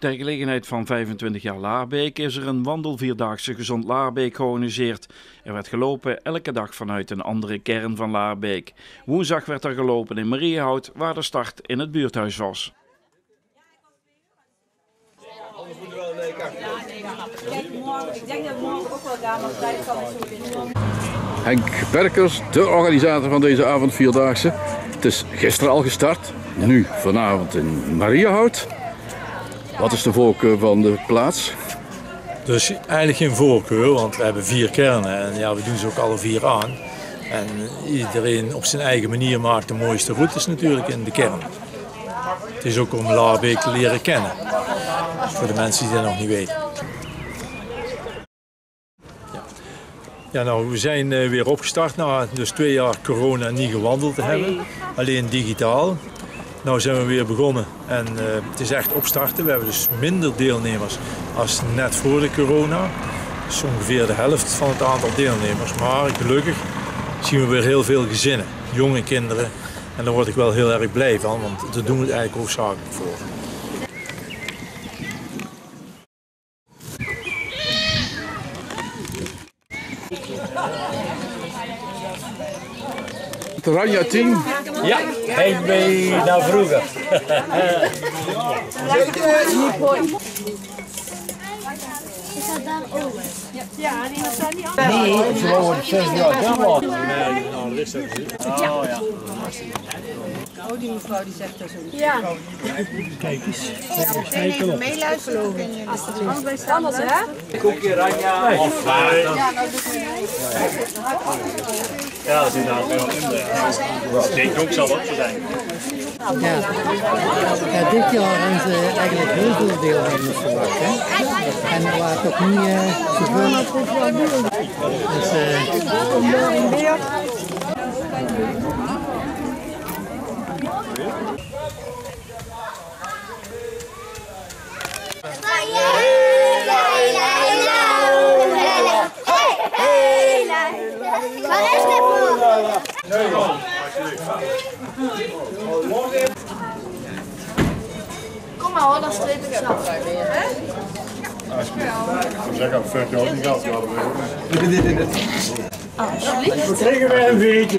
Ter gelegenheid van 25 jaar Laarbeek is er een wandelvierdaagse Gezond Laarbeek georganiseerd. Er werd gelopen elke dag vanuit een andere kern van Laarbeek. Woensdag werd er gelopen in Mariehout, waar de start in het buurthuis was. Ik denk dat morgen ook wel gaan, maar tijd kan ik zo binnen. Henk Berkers, de organisator van deze avondvierdaagse. Het is gisteren al gestart, nu vanavond in Mariehout. Wat is de voorkeur van de plaats? Dus eigenlijk geen voorkeur, want we hebben 4 kernen en ja, we doen ze ook alle 4 aan. En iedereen op zijn eigen manier maakt de mooiste routes natuurlijk in de kern. Het is ook om Laarbeek te leren kennen, voor de mensen die dat nog niet weten. Ja, nou, we zijn weer opgestart na dus 2 jaar corona niet gewandeld te hebben, alleen digitaal. Nou zijn we weer begonnen en het is echt opstarten. We hebben dus minder deelnemers als net voor de corona. Dat is ongeveer de helft van het aantal deelnemers. Maar gelukkig zien we weer heel veel gezinnen, jonge kinderen. En daar word ik wel heel erg blij van, want daar doen we het eigenlijk hoofdzakelijk voor. Ranja 10. Ja, heet mij naar vroeger. Is dat daar ook? Ja, die zijn niet Nee, ze worden 6 jaar download. Oh ja. Oh, die mevrouw die zegt dat zo. Ja. Kijk eens. Even meeluisteren. Anders, hè? Koekje, Ranja. Of ja, dat is inderdaad wel in de. Ik denk ook zal dat zo zijn. Ja. Ja, dit jaar hebben ze eigenlijk heel veel deelnemers verwacht. Hè? En er waren toch niet zoveel. Waar is dit voor? Kom maar hoor, dan streep ik snel. Ik zeg al 40 jaar niet gehad. Alsjeblieft. We krijgen weer een beetje.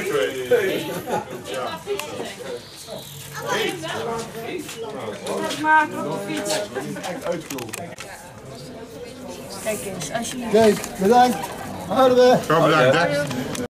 Maken op de fiets. Kijk eens, alsjeblieft. Kijk, bedankt. Houden we. Bedankt.